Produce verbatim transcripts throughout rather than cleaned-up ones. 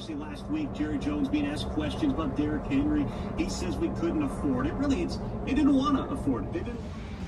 Obviously, last week, Jerry Jones being asked questions about Derrick Henry. He says we couldn't afford it. Really, it's they didn't want to afford it. They didn't.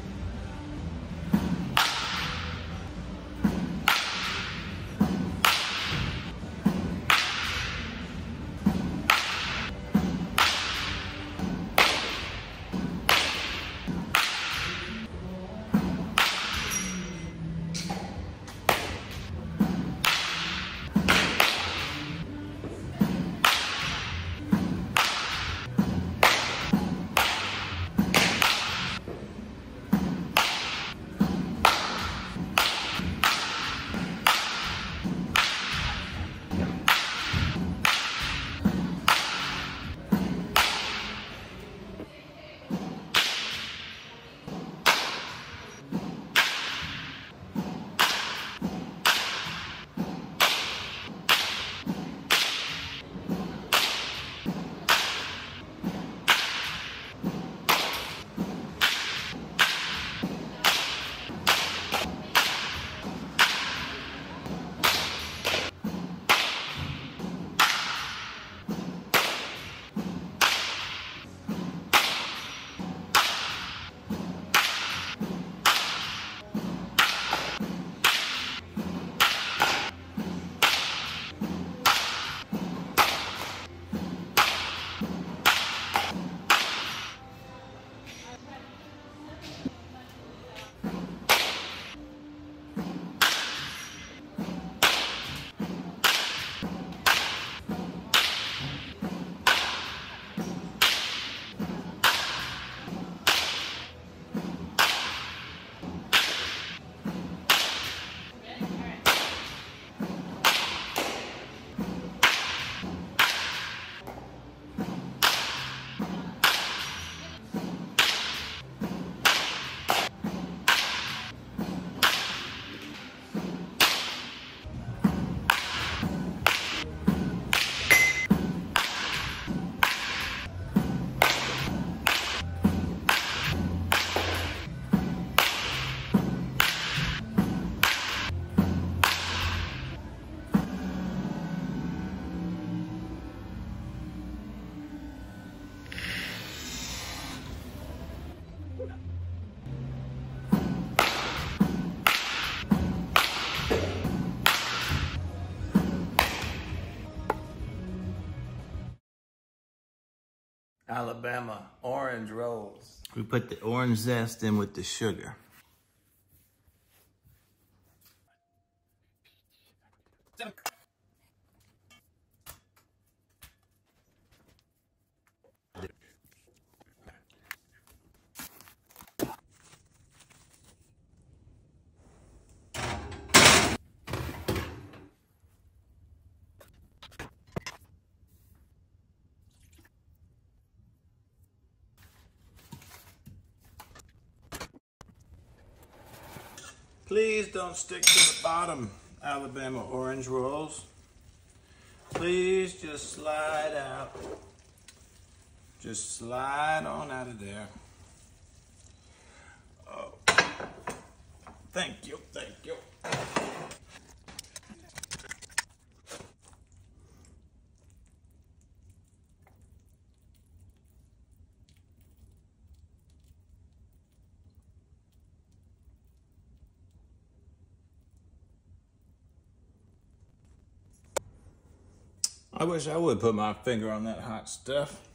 Alabama orange rolls. We put the orange zest in with the sugar. Please don't stick to the bottom, Alabama orange rolls. Please just slide out. Just slide on out of there. Oh, thank you, thank you. I wish I would put my finger on that hot stuff.